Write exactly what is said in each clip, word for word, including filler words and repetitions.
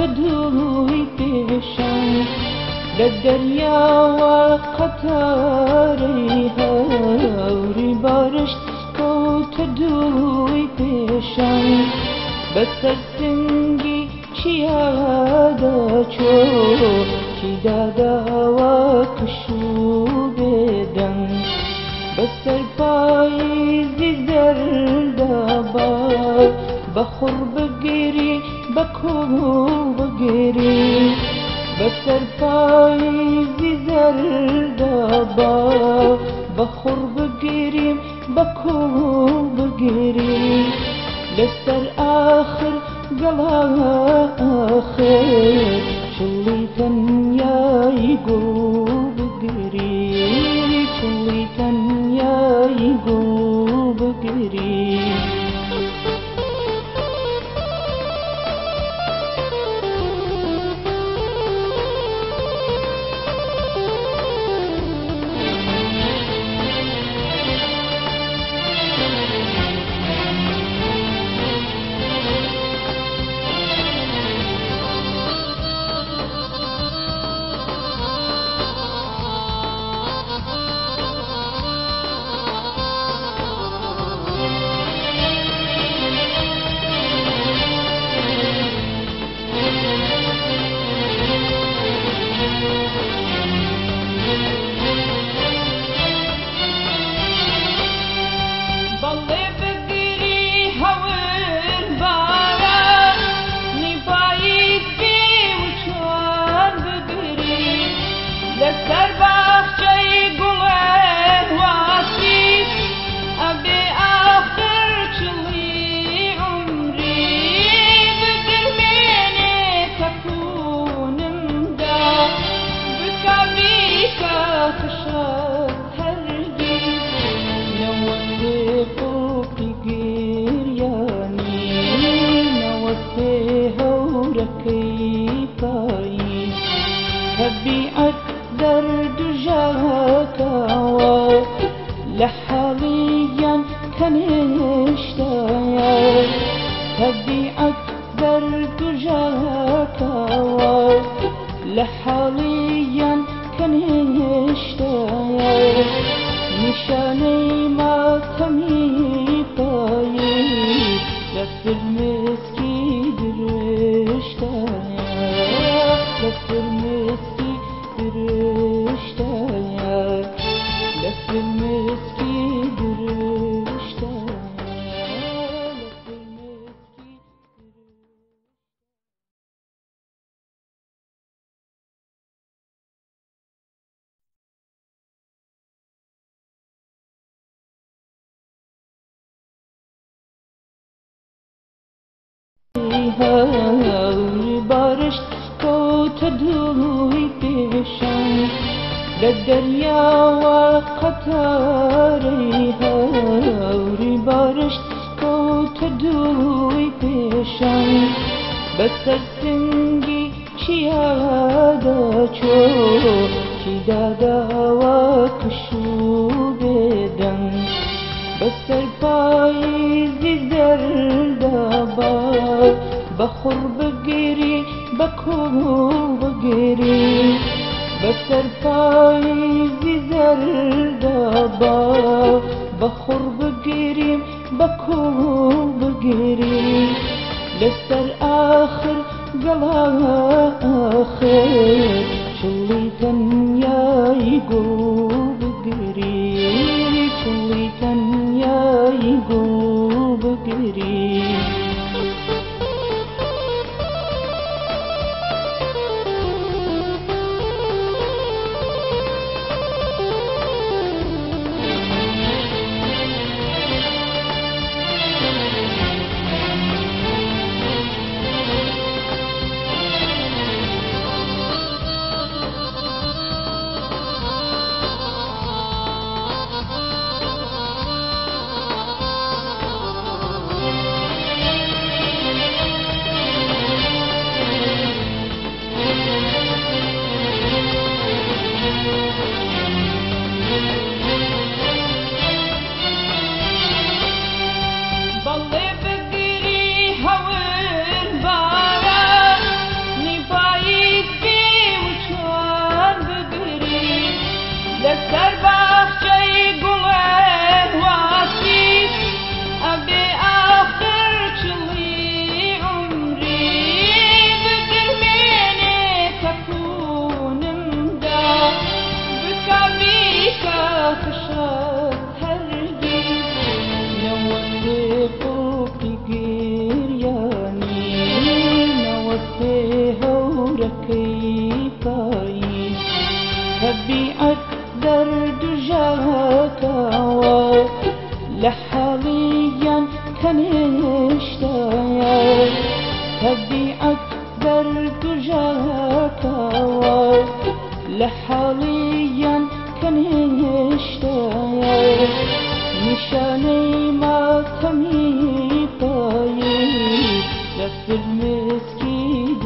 دووی پێشان لە دەریاوە قەتارەی هەوری بارشت کەوتە دووی پێشان بەسەر سنگی چیادا چۆ چیداداوە کش و بێدەنگ بەسەر پاییزی زەردا با بەخوڕ بگیری بەکوڵ بگیری بەسەر پاییزی زەردا با بەخوڕ بگیریم بەکوڵ بگیری لەسەر ئاخر گەڵا ئاخر چڵی تەنیایی گوڵ بگیری چڵی تەنیایی گوڵ بگیری طبيعة درد جاكاوى لحاليا كنشتايا طبيعة درد جاكاوى لحاليا كنشتايا نشاني ما تميطاي لفر مسكي درشتايا لفر مسكي درشتايا لفر مسكي درشتايا لفر مسكي هاوری بارشت کەوتە دووی پێشان لە دەریاوە قەتارەی هاوری بارشت کەوتە دووی پێشان بەسەر سنگی چیادا چۆ چیداداوە کش و بێدەنگ بەسەر پاییزی زەردا با بەخوڕ بگیری بەکوڵ بگیری بەسەر پاییزی زەردا با بەخوڕ بگیریم بەکوڵ بگیری لەسەر ئاخر گەڵا ئاخر چڵی تەنیایی گوڵ بگیری چڵی تەنیایی گوڵ بگیری هەورەکەی پاییز تەبیعەت دەرد و ژاکاوە لە حاڵیان کەنێشتایە تەبیعەت دەرد و ژاکاوە لە حاڵیان کەنێشتایە نیشانەی ماتەمی پاییز لە فرمێسکی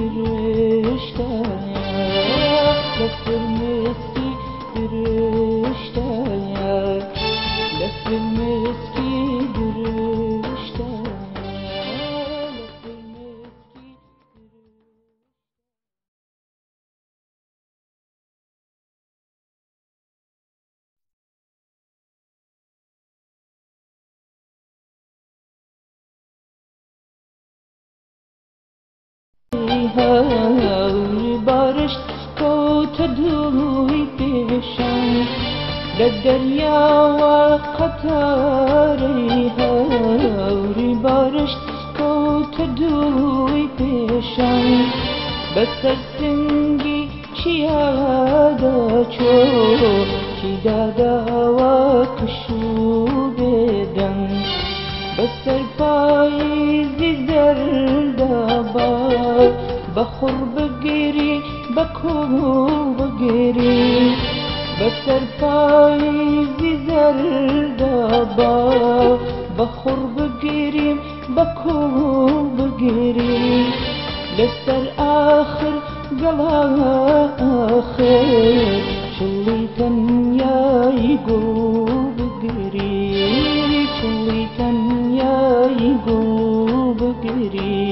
درشتایە لە فرمێسکی درشتایە لە فرمێسکی درشتایە لە فرمێسکی هەوری بارشت کەوتە دووی پێشان لە دەریاوە قەتارەی هەوری بارشت کەوتە دووی پێشان بەسەر سنگی چیادا چۆ چیداداوە کش و بێدەنگ بەسەر پاییزی زەردەبا بەخوڕ بگیری بە کۆڵ بگیری بەسەر پاییزی زەردەبا بەخوڕ بگیریم بە کۆڵ بگیری لەسەر ئاخر گەڵا ئاخر چڵی تەنیایی گوڵ بگیری چڵی تەنیایی گوڵ بگیری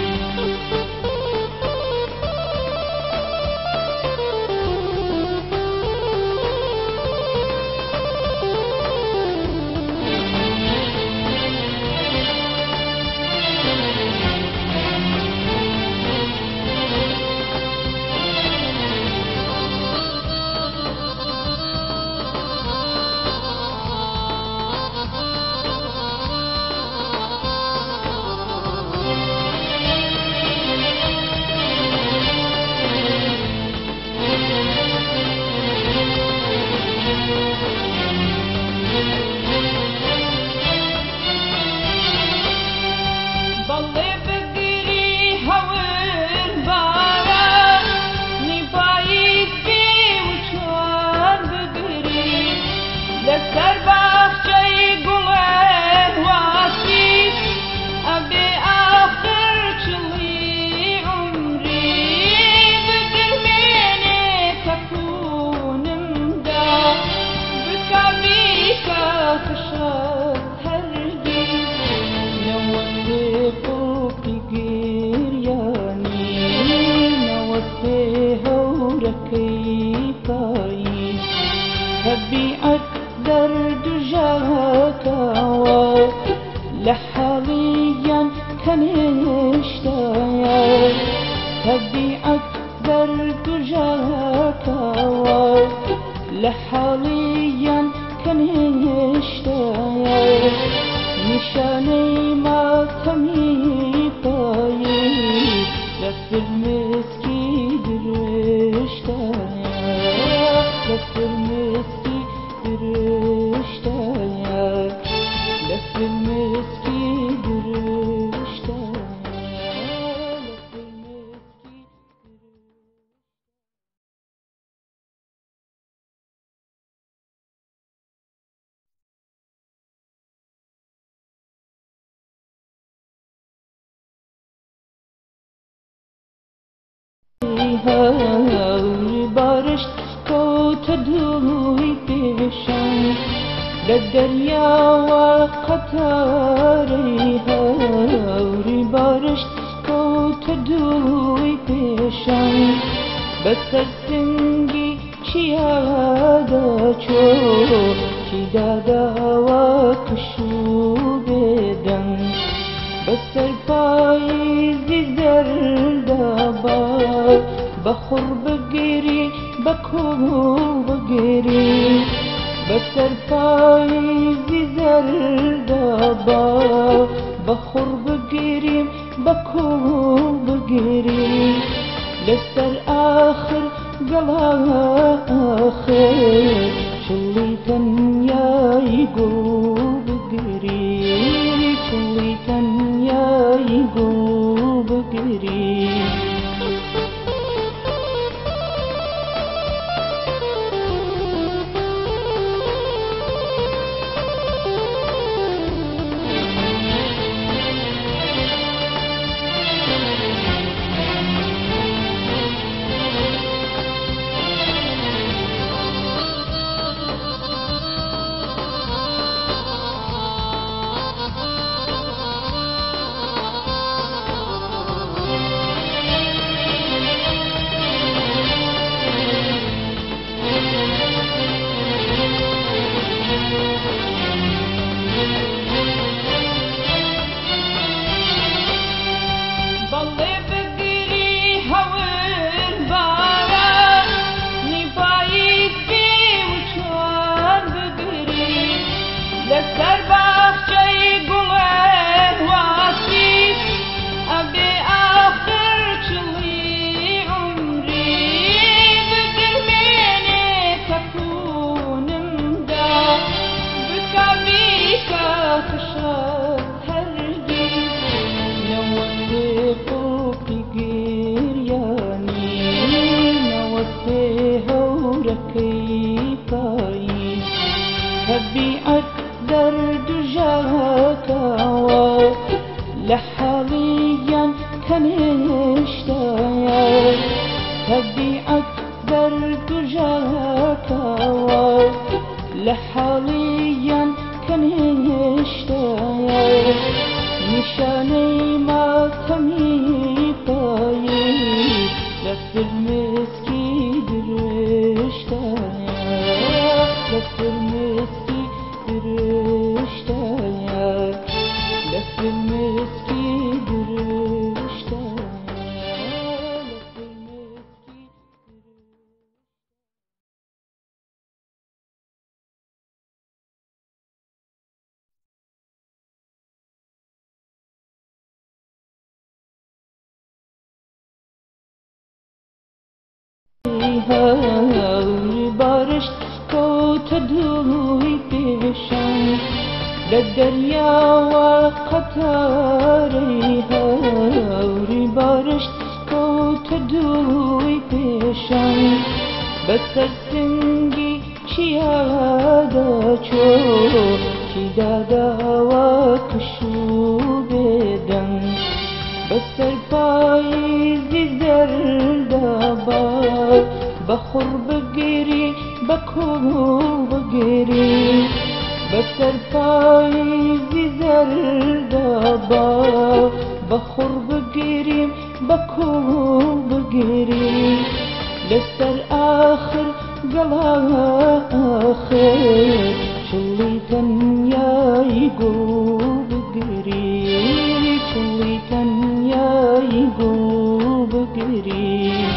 تەبیعەت دەرد و ژاکاوە لە حاڵیان کەنێشتایە تەبیعەت دەرد و ژاکاوە لە حاڵیان کەنێشتایە نیشانەی ماتەمی پاییز لە فرمێسکی درشتایە لە فرمێسکی درشتایە لە فرمێسکی درشتایە لە فرمێسکی هەوری بارشت کەوتە دووی پێشان لە دەریاوە قەتارەی هەوری بارشت کەوتە دووی پێشان بەسەر سنگی چیادا چۆ چیداداوە کش و بێدەنگ بەسەر پاییزی زەردەبا بەخوڕ بگیری بە کۆڵ بگیری بەسەر پاییزی زەردەبا بەخوڕ بگیریم بە کۆڵ بگیری لسر آخر قلا آخر شلي تنياي قلوب قريب شلي تنياي قلوب قريب طبيعة درد جاكاوى لحاليا كان اشتايا طبيعة درد جاكاوى لحاليا كان اشتايا نشاني ما تمي طايب لفر مسكي درشتايا لفر مسكي درشتايا لفر مسكي درشتايا لفر مسكي هاوری بارش کو تدوی پیشان لدریا و قطاری هاوری بارش کو تدوی پیشان بسر سنگی چیادا چو چی دادا و کشو بدن بسر پاییزی زردابا بخور بگیری بکو بگیری بسر پاییزی زردابا بخور بگیریم بکو بگیری لسر آخر قلا آخر شلي تنياي قلوب قريب شلي تنياي قلوب قريب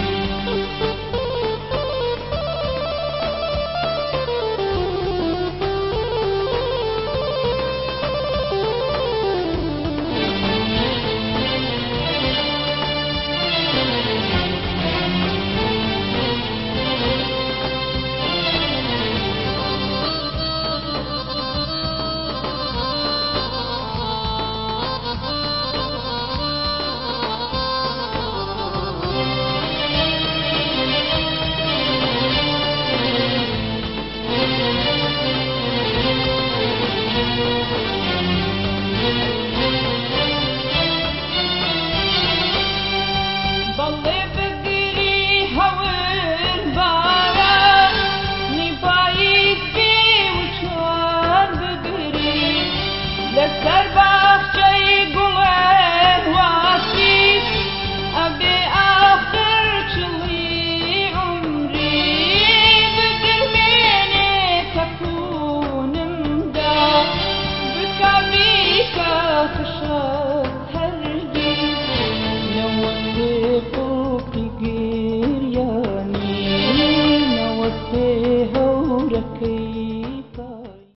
If